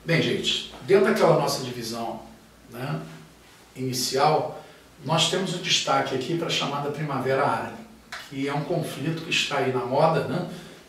Bem, gente, dentro daquela nossa divisão, né, inicial, nós temos um destaque aqui para a chamada Primavera Árabe, que é um conflito que está aí na moda, né,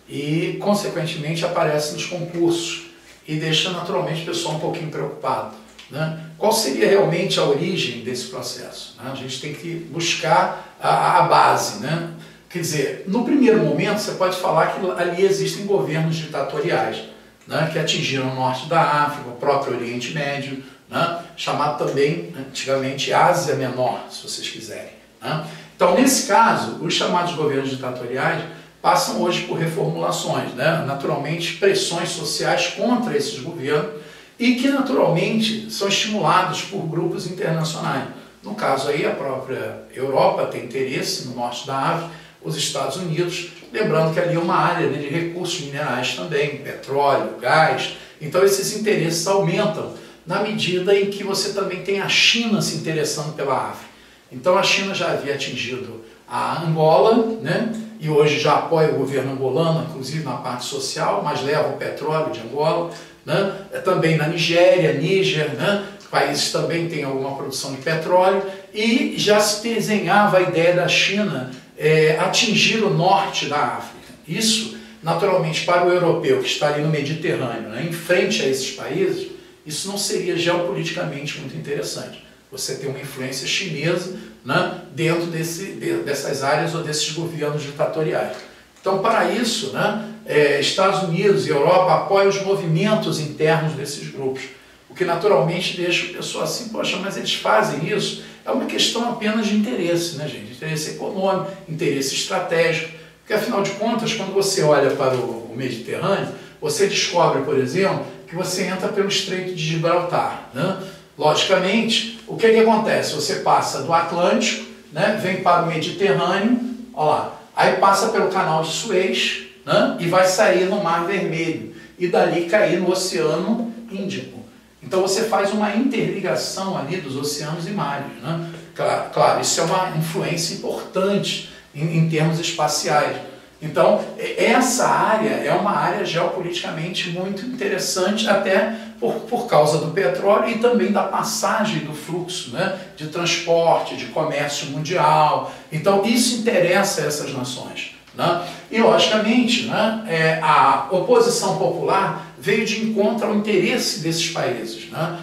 e, consequentemente, aparece nos concursos e deixa, naturalmente, o pessoal um pouquinho preocupado, né? Qual seria realmente a origem desse processo? Né? A gente tem que buscar a base, né? Quer dizer, no primeiro momento, você pode falar que ali existem governos ditatoriais, né, que atingiram o norte da África, o próprio Oriente Médio, né, chamado também, antigamente, Ásia Menor, se vocês quiserem. Né? Então, nesse caso, os chamados governos ditatoriais passam hoje por reformulações, né? Naturalmente, pressões sociais contra esses governos e que, naturalmente, são estimulados por grupos internacionais. No caso aí, a própria Europa tem interesse no norte da África, os Estados Unidos, lembrando que ali é uma área, né, de recursos minerais também, petróleo, gás. Então esses interesses aumentam na medida em que você também tem a China se interessando pela África. Então a China já havia atingido a Angola, né, e hoje já apoia o governo angolano, inclusive na parte social, mas leva o petróleo de Angola, né, também na Nigéria, Níger, né, países também têm alguma produção de petróleo, e já se desenhava a ideia da China atingir o norte da África. Isso, naturalmente, para o europeu que está ali no Mediterrâneo, né, em frente a esses países, isso não seria geopoliticamente muito interessante. Você tem uma influência chinesa, né, dentro dessas áreas ou desses governos ditatoriais. Então, para isso, né, Estados Unidos e Europa apoiam os movimentos internos desses grupos, o que naturalmente deixa o pessoal assim, poxa, mas eles fazem isso? É uma questão apenas de interesse, né, gente? Interesse econômico, interesse estratégico. Porque, afinal de contas, quando você olha para o Mediterrâneo, você descobre, por exemplo, que você entra pelo Estreito de Gibraltar, né? Logicamente, o que acontece? Você passa do Atlântico, né, vem para o Mediterrâneo, ó lá, aí passa pelo Canal de Suez, né, e vai sair no Mar Vermelho, e dali cair no Oceano Índico. Então você faz uma interligação ali dos oceanos e mares, né? Claro, isso é uma influência importante em termos espaciais. Então, essa área é uma área geopoliticamente muito interessante, até por causa do petróleo e também da passagem do fluxo, né, de transporte, de comércio mundial. Então, isso interessa essas nações, né? E, logicamente, né, a oposição popular veio de encontro ao interesse desses países, né?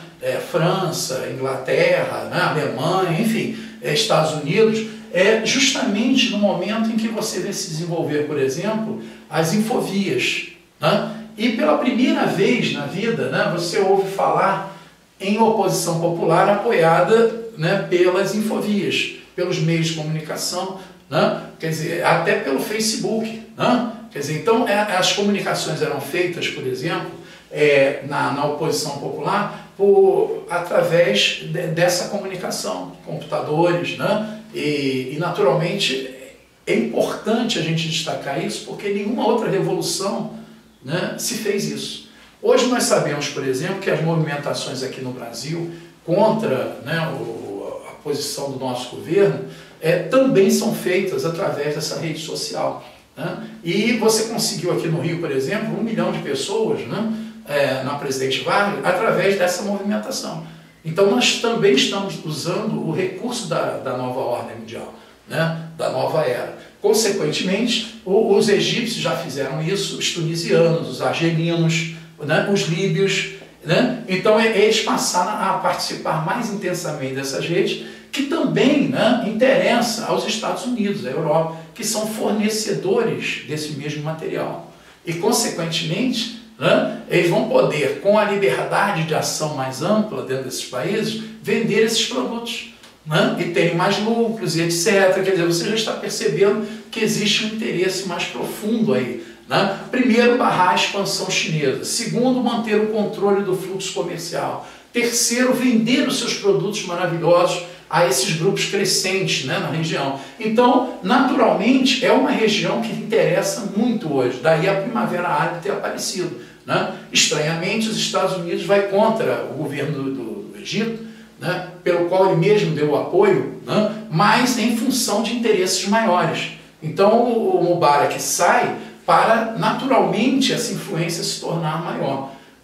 França, Inglaterra, né, Alemanha, enfim, Estados Unidos, justamente no momento em que você vê se desenvolver, por exemplo, as infovias, né? E pela primeira vez na vida, né, você ouve falar em oposição popular apoiada, né, pelas infovias, pelos meios de comunicação, né? Quer dizer, até pelo Facebook, né? Quer dizer, então as comunicações eram feitas, por exemplo, na oposição popular através dessa comunicação, computadores, né? E naturalmente é importante a gente destacar isso, porque nenhuma outra revolução, né, se fez isso. Hoje nós sabemos, por exemplo, que as movimentações aqui no Brasil contra, né, a posição do nosso governo também são feitas através dessa rede social, né? E você conseguiu aqui no Rio, por exemplo, 1 milhão de pessoas, né, na Presidente Vargas, através dessa movimentação. Então nós também estamos usando o recurso da nova ordem mundial, né, da nova era. Consequentemente, os egípcios já fizeram isso, os tunisianos, os argelinos, né, os líbios, né? Então eles passaram a participar mais intensamente dessas redes, que também, né, interessa aos Estados Unidos, à Europa, que são fornecedores desse mesmo material. E, consequentemente, né, eles vão poder, com a liberdade de ação mais ampla dentro desses países, vender esses produtos, né, e terem mais lucros e etc. Quer dizer, você já está percebendo que existe um interesse mais profundo aí, né? Primeiro, barrar a expansão chinesa. Segundo, manter o controle do fluxo comercial. Terceiro, vender os seus produtos maravilhosos a esses grupos crescentes, né, na região. Então, naturalmente, é uma região que interessa muito hoje. Daí a Primavera Árabe ter aparecido, né? Estranhamente, os Estados Unidos vai contra o governo do Egito, né, pelo qual ele mesmo deu o apoio, né, mas em função de interesses maiores. Então, o Mubarak sai para, naturalmente, essa influência se tornar maior.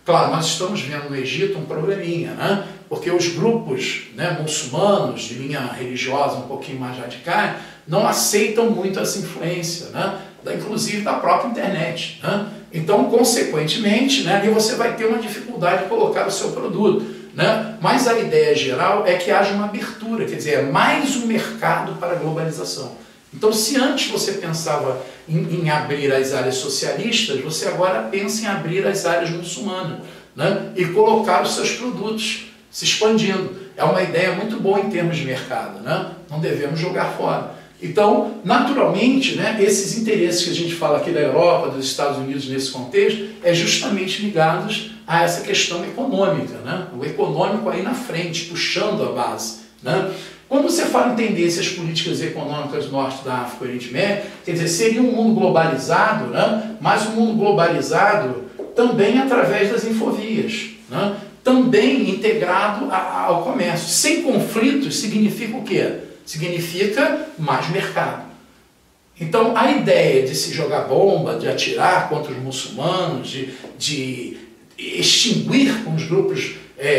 Claro, nós estamos vendo no Egito um probleminha, né? Porque os grupos, né, muçulmanos de linha religiosa um pouquinho mais radicais não aceitam muito essa influência, né? Inclusive da própria internet, né? Então, consequentemente, né, ali você vai ter uma dificuldade de colocar o seu produto, né? Mas a ideia geral é que haja uma abertura, quer dizer, é mais um mercado para a globalização. Então, se antes você pensava em abrir as áreas socialistas, você agora pensa em abrir as áreas muçulmanas, né? E colocar os seus produtos se expandindo. É uma ideia muito boa em termos de mercado, né? Não devemos jogar fora. Então, naturalmente, né, esses interesses que a gente fala aqui da Europa, dos Estados Unidos nesse contexto, é justamente ligados a essa questão econômica, né? O econômico aí na frente, puxando a base, né? Quando você fala em tendências políticas e econômicas do norte da África e Oriente Médio, quer dizer, seria um mundo globalizado, né? Mas um mundo globalizado também através das infovias, né? Também integrado ao comércio. Sem conflitos significa o quê? Significa mais mercado. Então, a ideia de se jogar bomba, de atirar contra os muçulmanos, de extinguir com os grupos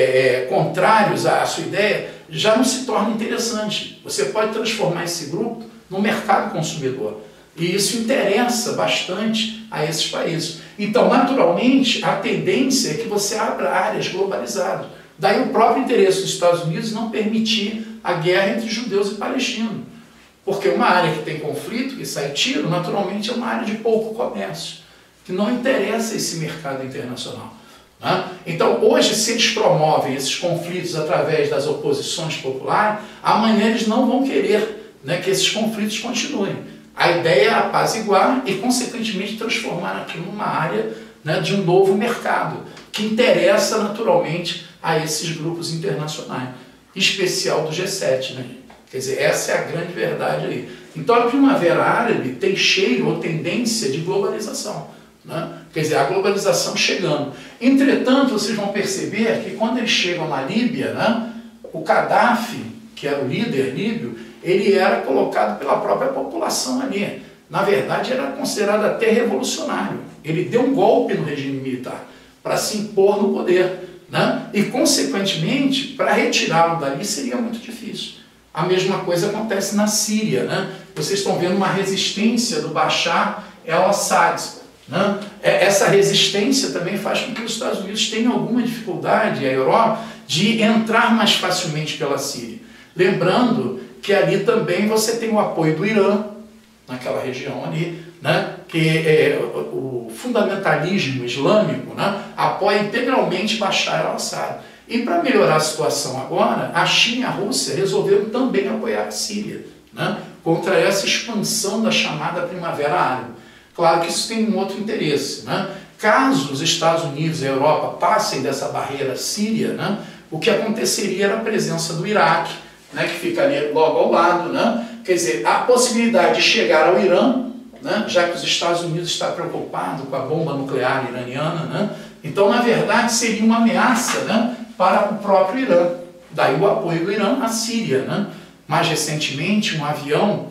contrários à sua ideia, já não se torna interessante. Você pode transformar esse grupo no mercado consumidor. E isso interessa bastante a esses países. Então, naturalmente, a tendência é que você abra áreas globalizadas. Daí o próprio interesse dos Estados Unidos não permitir a guerra entre judeus e palestinos. Porque uma área que tem conflito, que sai tiro, naturalmente é uma área de pouco comércio, que não interessa esse mercado internacional. Né? Então, hoje, se eles promovem esses conflitos através das oposições populares, amanhã eles não vão querer, né, que esses conflitos continuem. A ideia é apaziguar e, consequentemente, transformar aquilo numa área, né, de um novo mercado, que interessa naturalmente a esses grupos internacionais, em especial do G7. Né? Quer dizer, essa é a grande verdade aí. Então, a Primavera Árabe tem cheiro ou tendência de globalização. Né? Quer dizer, a globalização chegando. Entretanto, vocês vão perceber que quando eles chegam na Líbia, né, o Gaddafi, que era o líder líbio, ele era colocado pela própria população ali. Na verdade, era considerado até revolucionário. Ele deu um golpe no regime militar para se impor no poder. Né? E, consequentemente, para retirá-lo dali seria muito difícil. A mesma coisa acontece na Síria. Né? Vocês estão vendo uma resistência do Bashar el-Assad. Né? Essa resistência também faz com que os Estados Unidos tenham alguma dificuldade, a Europa, de entrar mais facilmente pela Síria. Lembrando que ali também você tem o apoio do Irã, naquela região ali, né? Que o fundamentalismo islâmico, né, apoia integralmente Bashar al-Assad. E para melhorar a situação agora, a China e a Rússia resolveram também apoiar a Síria, né, contra essa expansão da chamada Primavera Árabe. Claro que isso tem um outro interesse. Né? Caso os Estados Unidos e a Europa passem dessa barreira síria, né, o que aconteceria era a presença do Iraque, né, que fica ali logo ao lado. Né? Quer dizer, a possibilidade de chegar ao Irã, né, já que os Estados Unidos estão preocupados com a bomba nuclear iraniana, né? Então, na verdade, seria uma ameaça, né, para o próprio Irã. Daí o apoio do Irã à Síria. Né? Mais recentemente, um avião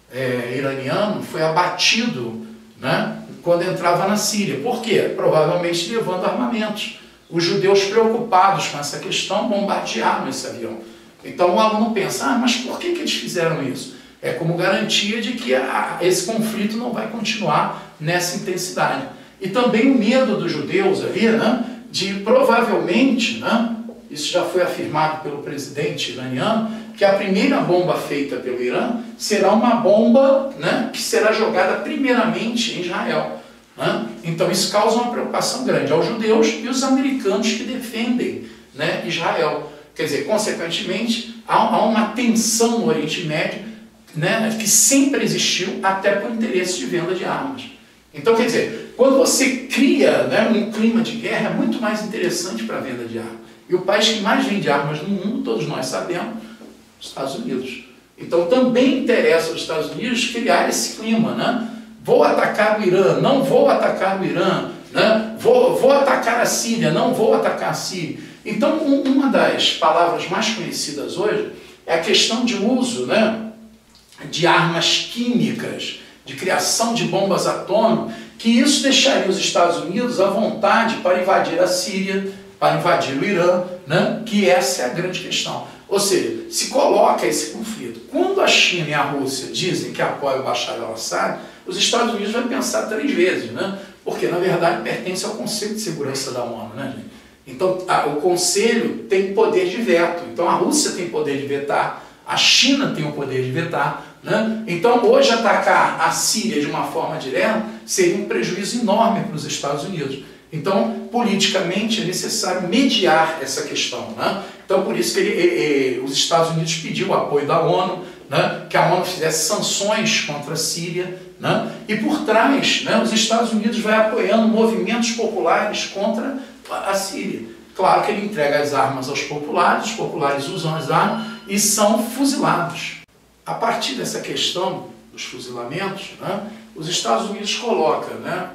iraniano foi abatido, né, quando entrava na Síria. Por quê? Provavelmente levando armamentos. Os judeus preocupados com essa questão bombardearam esse avião. Então o aluno pensa, mas por que eles fizeram isso? É como garantia de que esse conflito não vai continuar nessa intensidade. E também o medo dos judeus ali, né, de provavelmente, né, isso já foi afirmado pelo presidente iraniano, que a primeira bomba feita pelo Irã será uma bomba, né, que será jogada primeiramente em Israel. Né? Então isso causa uma preocupação grande aos judeus e os americanos que defendem, né, Israel. Quer dizer, consequentemente, há uma tensão no Oriente Médio, né, que sempre existiu, até por interesse de venda de armas. Então, quer dizer, quando você cria, né, um clima de guerra, é muito mais interessante para a venda de armas. E o país que mais vende armas no mundo, todos nós sabemos, os Estados Unidos. Então, também interessa aos Estados Unidos criar esse clima. Né? Vou atacar o Irã, não vou atacar o Irã. Né? Vou atacar a Síria, não vou atacar a Síria. Então, uma das palavras mais conhecidas hoje é a questão de uso, né, de armas químicas de criação de bombas atômicas, que isso deixaria os Estados Unidos à vontade para invadir a Síria, para invadir o Irã, né? Que essa é a grande questão. Ou seja, se coloca esse conflito. Quando a China e a Rússia dizem que apoiam o Bashar al-Assad, os Estados Unidos vão pensar 3 vezes, né? Porque na verdade pertence ao Conselho de Segurança da ONU, né, gente? Então o Conselho tem poder de veto, então a Rússia tem poder de vetar, a China tem o poder de vetar, né? Então hoje atacar a Síria de uma forma direta seria um prejuízo enorme para os Estados Unidos. Então, politicamente, é necessário mediar essa questão, né? Então, por isso que os Estados Unidos pediu o apoio da ONU, né? Que a ONU fizesse sanções contra a Síria, né? E por trás, né, os Estados Unidos vai apoiando movimentos populares contra a Síria. Claro que ele entrega as armas aos populares, os populares usam as armas e são fuzilados. A partir dessa questão dos fuzilamentos, né, os Estados Unidos colocam, né,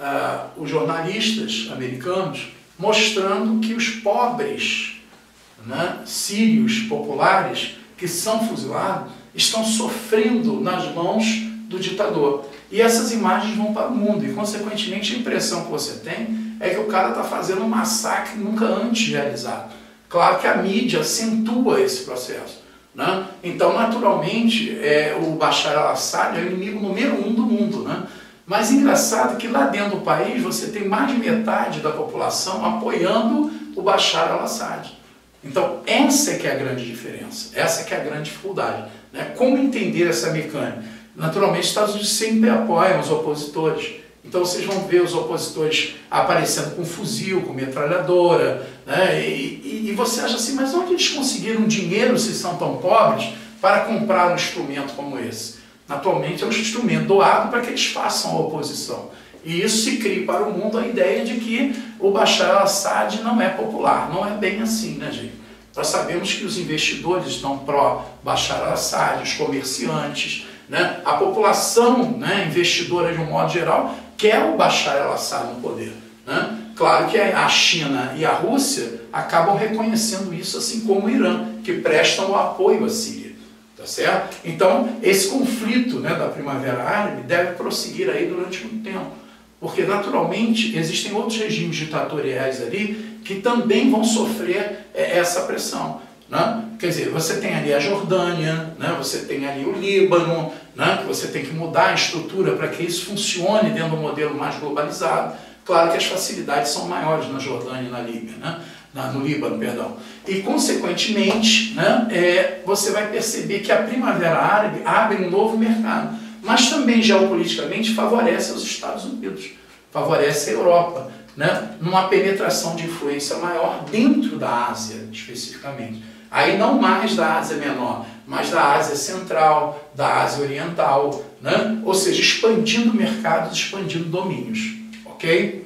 os jornalistas americanos mostrando que os pobres, né, sírios populares que são fuzilados estão sofrendo nas mãos do ditador. E essas imagens vão para o mundo e, consequentemente, a impressão que você tem é que o cara está fazendo um massacre nunca antes realizado. Claro que a mídia acentua esse processo, né? Então, naturalmente, o Bashar al-Assad é o inimigo número 1 do mundo, né? Mas engraçado que lá dentro do país você tem mais de metade da população apoiando o Bashar al-Assad. Então essa é que é a grande diferença, essa é que é a grande dificuldade, né? Como entender essa mecânica? Naturalmente os Estados Unidos sempre apoiam os opositores, então vocês vão ver os opositores aparecendo com fuzil, com metralhadora, né? E você acha assim, mas onde eles conseguiram dinheiro se são tão pobres para comprar um instrumento como esse? Atualmente é um instrumento doado para que eles façam a oposição. E isso se cria para o mundo a ideia de que o Bashar al-Assad não é popular. Não é bem assim, né, gente? Nós sabemos que os investidores estão pró-Bashar al-Assad, os comerciantes, né? A população, né, investidora de um modo geral, quer o Bashar al-Assad no poder, né? Claro que a China e a Rússia acabam reconhecendo isso, assim como o Irã, que prestam o apoio à Síria. Tá certo? Então, esse conflito, né, da Primavera Árabe deve prosseguir aí durante muito tempo, porque naturalmente existem outros regimes ditatoriais ali que também vão sofrer essa pressão, né? Quer dizer, você tem ali a Jordânia, né, você tem ali o Líbano, né, que você tem que mudar a estrutura para que isso funcione dentro de um modelo mais globalizado. Claro que as facilidades são maiores na Jordânia e na Líbia, né? No Líbano, perdão. E, consequentemente, né, você vai perceber que a Primavera Árabe abre um novo mercado, mas também, geopoliticamente, favorece os Estados Unidos, favorece a Europa, né, numa penetração de influência maior dentro da Ásia, especificamente. Aí não mais da Ásia Menor, mas da Ásia Central, da Ásia Oriental, né? Ou seja, expandindo mercados, expandindo domínios, ok?